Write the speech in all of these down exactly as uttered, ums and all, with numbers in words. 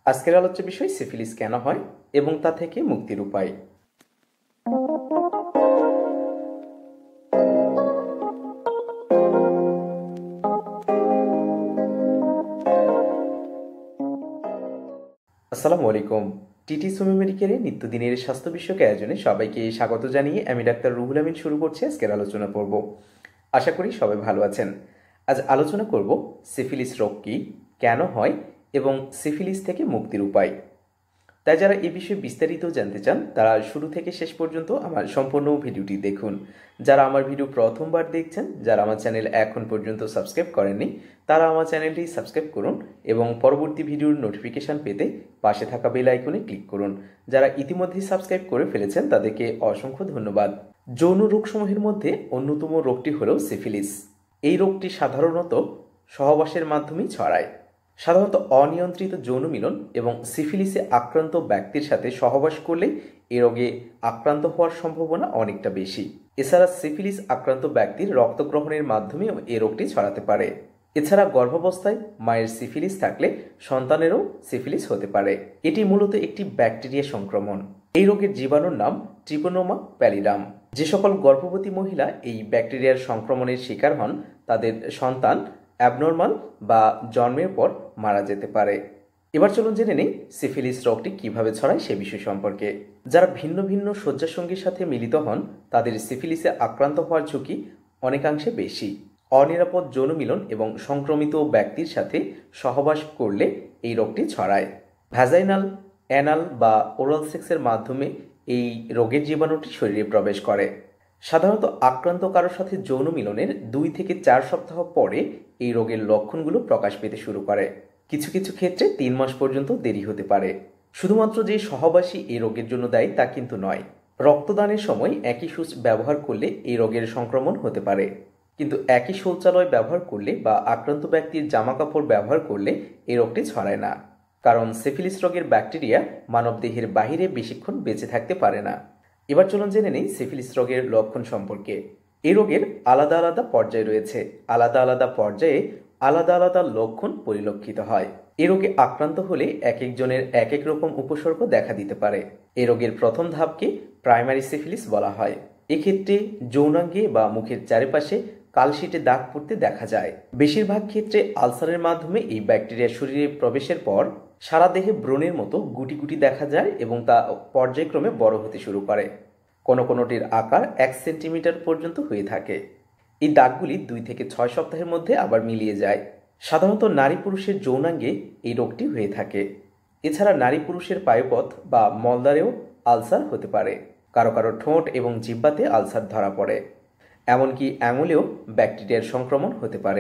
আজকের আলোচ্য বিষয় সিফিলিস কেন হয় এবং তা থেকে মুক্তির উপায়। আসসালামু আলাইকুম। টিটি সুমি মেডিকেলের নিত্যদিনের স্বাস্থ্য বিষয়ক আয়োজনে সবাইকে স্বাগত জানিয়ে আমি ডাক্তার রুহুল আমিন শুরু করছি আজকের আলোচনা পর্ব। আশা করি সবাই ভালো আছেন। আজ আলোচনা করব সিফিলিস রোগ কী, কেন হয় এবং সিফিলিস থেকে মুক্তির উপায়। তাই যারা এই বিষয়ে বিস্তারিত জানতে চান তারা শুরু থেকে শেষ পর্যন্ত আমার সম্পূর্ণ ভিডিওটি দেখুন। যারা আমার ভিডিও প্রথমবার দেখছেন, যারা আমার চ্যানেল এখন পর্যন্ত সাবস্ক্রাইব করেননি, তারা আমার চ্যানেলটি সাবস্ক্রাইব করুন এবং পরবর্তী ভিডিওর নোটিফিকেশান পেতে পাশে থাকা বেল আইকনে ক্লিক করুন। যারা ইতিমধ্যেই সাবস্ক্রাইব করে ফেলেছেন তাদেরকে অসংখ্য ধন্যবাদ। যৌন রোগসমূহের মধ্যে অন্যতম রোগটি হল সিফিলিস। এই রোগটি সাধারণত সহবাসের মাধ্যমেই ছড়ায়। সাধারণত অনিয়ন্ত্রিত যৌন মিলন এবং সিফিলিসে আক্রান্ত ব্যক্তির সাথে সহবাস করলে এ রোগে আক্রান্ত হওয়ার সম্ভাবনা অনেকটা বেশি। এছাড়া সিফিলিস আক্রান্ত ব্যক্তির রক্ত গ্রহণের মাধ্যমেও এ রোগটি ছড়াতে পারে। এছাড়া গর্ভাবস্থায় মায়ের সিফিলিস থাকলে সন্তানেরও সিফিলিস হতে পারে। এটি মূলত একটি ব্যাকটেরিয়া সংক্রমণ। এই রোগের জীবাণুর নাম ট্রিপোনোমা প্যালিডাম। যে সকল গর্ভবতী মহিলা এই ব্যাকটেরিয়ার সংক্রমণের শিকার হন তাদের সন্তান অ্যাবনর্মাল বা জন্মের পর মারা যেতে পারে। এবার চলুন জেনে নেই সিফিলিস রোগটি কিভাবে ছড়ায় সে বিষয় সম্পর্কে। যারা ভিন্ন ভিন্ন শয্যাসঙ্গীর সাথে মিলিত হন তাদের সিফিলিসে আক্রান্ত হওয়ার ঝুঁকি অনেকাংশে বেশি। অনিরাপদ যৌন মিলন এবং সংক্রমিত ব্যক্তির সাথে সহবাস করলে এই রোগটি ছড়ায়। ভ্যাজাইনাল, অ্যানাল বা ওরাল সেক্সের মাধ্যমে এই রোগের জীবাণুটি শরীরে প্রবেশ করে। সাধারণত আক্রান্ত কারোর সাথে যৌন মিলনের দুই থেকে চার সপ্তাহ পরে এই রোগের লক্ষণগুলো প্রকাশ পেতে শুরু করে। কিছু কিছু ক্ষেত্রে তিন মাস পর্যন্ত দেরি হতে পারে। শুধুমাত্র যে সহবাসী এই রোগের জন্য দায়ী তা কিন্তু নয়। রক্তদানের সময় একই সূচ ব্যবহার করলে এই রোগের সংক্রমণ হতে পারে, কিন্তু একই শৌচালয় ব্যবহার করলে বা আক্রান্ত ব্যক্তির জামাকাপড় ব্যবহার করলে এই রোগটি ছড়ায় না, কারণ সিফিলিস রোগের ব্যাকটেরিয়া মানবদেহের বাহিরে বেশিক্ষণ বেঁচে থাকতে পারে না। এবার চলুন জেনে নেই সিফিলিস রোগের লক্ষণ সম্পর্কে। এই রোগের আলাদা আলাদা পর্যায় রয়েছে। আলাদা আলাদা পর্যায়ে আলাদা আলাদা লক্ষণ পরিলক্ষিত হয়। এই রোগে আক্রান্ত হলে এক একজনের এক এক রকম উপসর্গ দেখা দিতে পারে। এই রোগের প্রথম ধাপকে প্রাইমারি সিফিলিস বলা হয়। এক্ষেত্রে যৌনাঙ্গে বা মুখের চারিপাশে কালশিটে দাগ পড়তে দেখা যায়। বেশিরভাগ ক্ষেত্রে আলসারের মাধ্যমে এই ব্যাকটেরিয়া শরীরে প্রবেশের পর সারা দেহে ব্রণের মতো গুটি গুটি দেখা যায় এবং তা পর্যায়ক্রমে বড় হতে শুরু করে। কোনো কোনোটির আকার এক সেন্টিমিটার পর্যন্ত হয়ে থাকে। এই দাগগুলি দুই থেকে ছয় সপ্তাহের মধ্যে আবার মিলিয়ে যায়। সাধারণত নারী পুরুষের যৌনাঙ্গে এই রোগটি হয়ে থাকে। এছাড়া নারী পুরুষের পায়ুপথ বা মলদ্বারেও আলসার হতে পারে। কারো কারো ঠোঁট এবং জিহ্বাতে আলসার ধরা পড়ে। এমনকি আঙুলেও ব্যাকটেরিয়ার সংক্রমণ হতে পারে।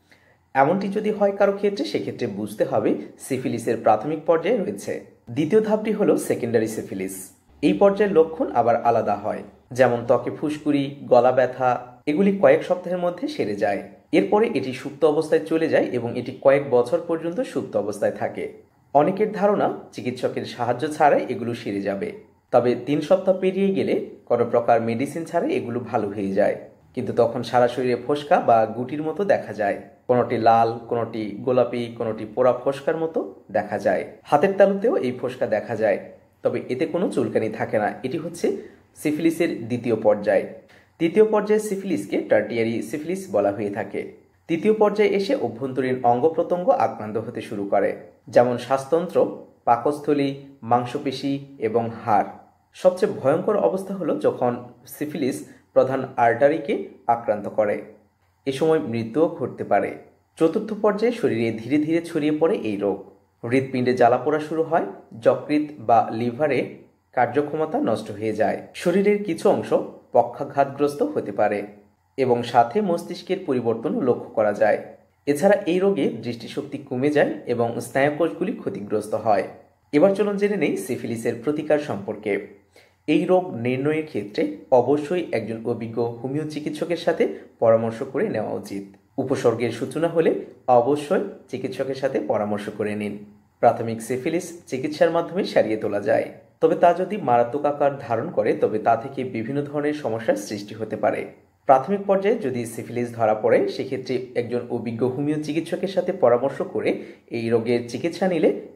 এমনটি যদি হয় কারো ক্ষেত্রে, সেক্ষেত্রে বুঝতে হবে সিফিলিসের প্রাথমিক পর্যায়ে রয়েছে। দ্বিতীয় ধাপটি হলো সেকেন্ডারি সিফিলিস। এই পর্যায়ের লক্ষণ আবার আলাদা হয়, যেমন ত্বকে ফুসকুড়ি, গলা ব্যথা, এগুলি কয়েক সপ্তাহের মধ্যে সেরে যায়। এরপরে এটি সুপ্ত অবস্থায় চলে যায় এবং এটি কয়েক বছর পর্যন্ত সুপ্ত অবস্থায় থাকে। অনেকের ধারণা চিকিৎসকের সাহায্য ছাড়াই এগুলো সেরে যাবে, তবে তিন সপ্তাহ পেরিয়ে গেলে কোনো প্রকার মেডিসিন ছাড়াই এগুলো ভালো হয়ে যায়। কিন্তু তখন সারা শরীরে ফোস্কা বা গুটির মতো দেখা যায়। কোনোটি লাল, কোনোটি গোলাপি, কোনোটি পোড়া ফোস্কার মতো দেখা যায়। হাতের তালুতেও এই ফোস্কা দেখা যায়, তবে এতে কোনো চুলকানি থাকে না। এটি হচ্ছে সিফিলিসের দ্বিতীয় পর্যায়। তৃতীয় পর্যায়ে সিফিলিসকে টার্টিয়ারি সিফিলিস বলা হয়ে থাকে। তৃতীয় পর্যায়ে এসে অভ্যন্তরীণ অঙ্গ প্রত্যঙ্গ আক্রান্ত হতে শুরু করে, যেমন শ্বাসতন্ত্র, পাকস্থলী, মাংসপেশি এবং হাড়। সবচেয়ে ভয়ঙ্কর অবস্থা হলো যখন সিফিলিস প্রধান আর্টারিকে আক্রান্ত করে। এ সময় মৃত্যুও ঘটতে পারে। চতুর্থ পর্যায়ে শরীরে ধীরে ধীরে ছড়িয়ে পড়ে এই রোগ। হৃৎপিণ্ডে জ্বালা পোড়া শুরু হয়, যকৃৎ বা লিভারে কার্যক্ষমতা নষ্ট হয়ে যায়। শরীরের কিছু অংশ পক্ষাঘাতগ্রস্ত হতে পারে এবং সাথে মস্তিষ্কের পরিবর্তনও লক্ষ্য করা যায়। এছাড়া এই রোগে দৃষ্টিশক্তি কমে যায় এবং স্নায়ুকোষগুলি ক্ষতিগ্রস্ত হয়। এবার চলুন জেনে নেই সিফিলিসের প্রতিকার সম্পর্কে। এই রোগ নির্ণয়ের ক্ষেত্রে অবশ্যই একজন অভিজ্ঞ হোমিও চিকিৎসকের সাথে পরামর্শ করে নেওয়া উচিত। উপসর্গের সূচনা হলে অবশ্যই চিকিৎসকের সাথে পরামর্শ করে নিন। প্রাথমিক সিফিলিস চিকিৎসার মাধ্যমে সারিয়ে তোলা যায়, তবে তা যদি মারাত্মক আকার ধারণ করে তবে তা থেকে বিভিন্ন ধরনের সমস্যার সৃষ্টি হতে পারে। প্রাথমিক পর্যায়ে যদি সিফিলিস ধরা পড়ে সেক্ষেত্রে একজন অভিজ্ঞ হোমিও চিকিৎসকের সাথে পরামর্শ করে এই রোগের চিকিৎসা নিলে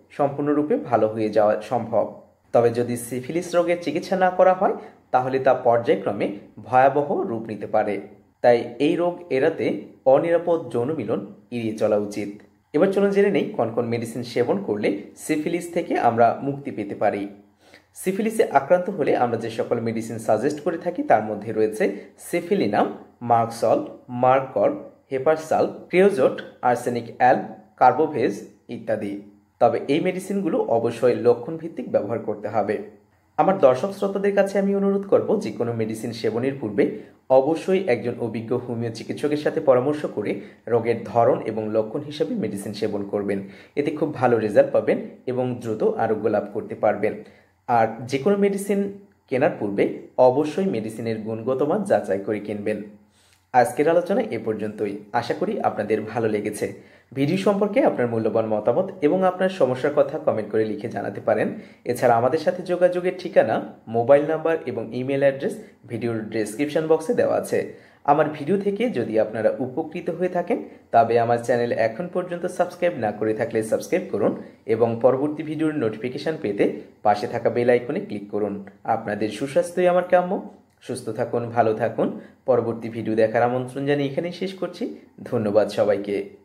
সম্পূর্ণরূপে ভালো হয়ে যাওয়া সম্ভব। তবে যদি সিফিলিস রোগের চিকিৎসা না করা হয় তাহলে তা পর্যায়ক্রমে ভয়াবহ রূপ নিতে পারে। তাই এই রোগ এড়াতে অনিরাপদ যৌন মিলন এড়িয়ে চলা উচিত। এবার চলুন জেনে নেই কোন কোন মেডিসিন সেবন করলে সিফিলিস থেকে আমরা মুক্তি পেতে পারি। সিফিলিসে আক্রান্ত হলে আমরা যে সকল মেডিসিন সাজেস্ট করে থাকি তার মধ্যে রয়েছে সিফিলিনাম, মার্কসল, মার্কর, হেপারসাল, ক্রিওজোট, আর্সেনিক অ্যাল, কার্বোভেজ ইত্যাদি। তবে এই মেডিসিনগুলো অবশ্যই লক্ষণ ভিত্তিক ব্যবহার করতে হবে। আমার দর্শক শ্রোতাদের কাছে আমি অনুরোধ করব যে কোনো মেডিসিন সেবনের পূর্বে অবশ্যই একজন অভিজ্ঞ হোমিও চিকিৎসকের সাথে পরামর্শ করে রোগের ধরন এবং লক্ষণ হিসাবে মেডিসিন সেবন করবেন। এতে খুব ভালো রেজাল্ট পাবেন এবং দ্রুত আরোগ্য লাভ করতে পারবেন। আর যে কোনো মেডিসিন কেনার পূর্বে অবশ্যই মেডিসিনের গুণগত মান যাচাই করে কিনবেন। আজকের আলোচনা এ পর্যন্তই। আশা করি আপনাদের ভালো লেগেছে। ভিডিও সম্পর্কে আপনার মূল্যবান মতামত এবং আপনার সমস্যার কথা কমেন্ট করে লিখে জানাতে পারেন। এছাড়া আমাদের সাথে যোগাযোগের ঠিকানা, মোবাইল নাম্বার এবং ইমেল অ্যাড্রেস ভিডিওর ডেসক্রিপশন বক্সে দেওয়া আছে। আমার ভিডিও থেকে যদি আপনারা উপকৃত হয়ে থাকেন তবে আমার চ্যানেল এখন পর্যন্ত সাবস্ক্রাইব না করে থাকলে সাবস্ক্রাইব করুন এবং পরবর্তী ভিডিওর নোটিফিকেশন পেতে পাশে থাকা বেল আইকনে ক্লিক করুন। আপনাদের সুস্বাস্থ্যই আমার কাম্য। সুস্থ থাকুন, ভালো থাকুন। পরবর্তী ভিডিও দেখার আমন্ত্রণ জানিয়ে এখানেই শেষ করছি। ধন্যবাদ সবাইকে।